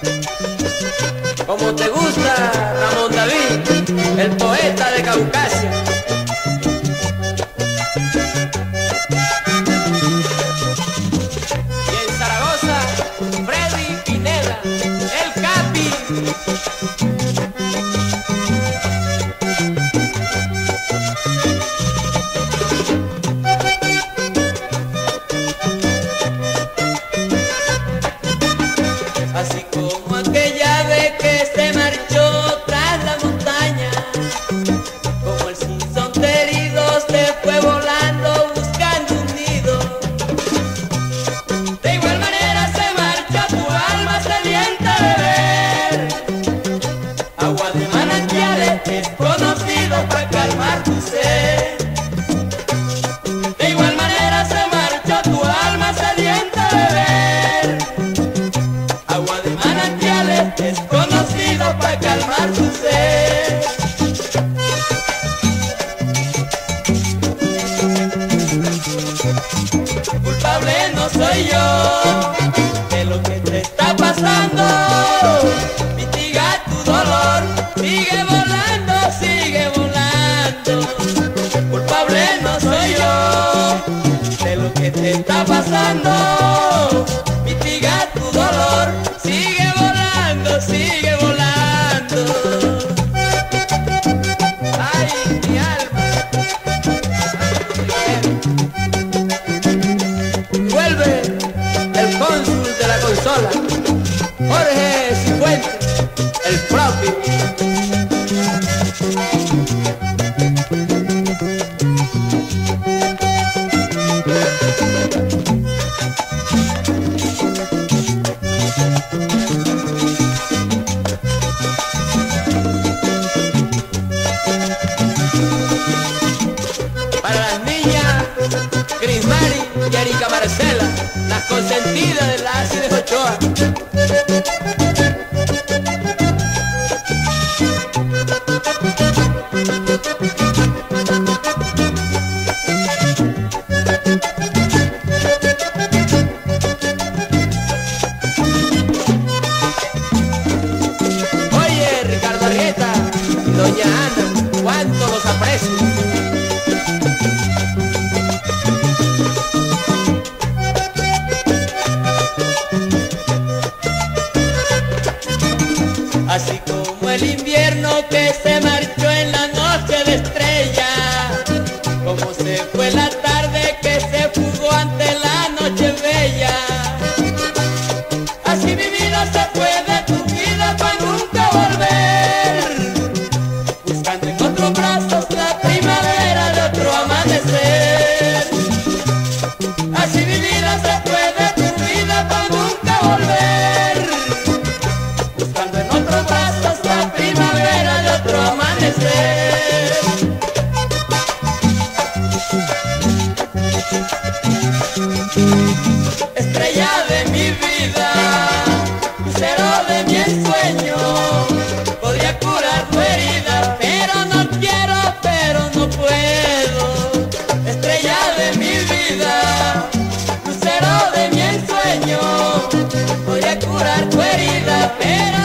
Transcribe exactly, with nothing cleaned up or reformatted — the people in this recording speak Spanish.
Como te gusta, Ramón David, el poeta de Caucasia. Y en Zaragoza, Freddy Pineda, el Capi. Así como aquella vez que se marchó tras la montaña, como el sinsonte herido se fue volando buscando un nido. De igual manera se marcha tu alma sedienta de ver agua de manantiales desconocidos para calmar tu sed. De igual manera se marcha tu alma sedienta de ver agua de manantiales desconocidos para calmar tu sed. Culpable no soy yo de lo que te está pasando. Mitiga tu dolor, sigue volando, sigue volando. Culpable no soy yo de lo que te está pasando. Mitiga tu dolor, sigue volando, sigue volando. Ay, mi alma. Vuelve el cónsul de la consola, Jorge Cifuentes, el propio. Para las niñas Crismari y Erika Marcela, las consentidas de la Ácides Ochoa. Oye, Ricardo Arrieta y doña Ana, cuánto los aprecio. Así como el invierno que se marchó en la noche de estrella, como se fue la tarde que se fugó ante la noche bella. Así mi vida se fue de tu vida para nunca volver, buscando en otros brazos la primavera de otro amanecer. Así mi vida se fue de tu vida para nunca volver, buscando en otros brazos la primavera de otro amanecer. Estrella de mi vida, lucero de mi ensueño, podría curar tu herida, pero no quiero, pero no puedo. Estrella de mi vida, lucero de mi ensueño, podría curar tu herida, pero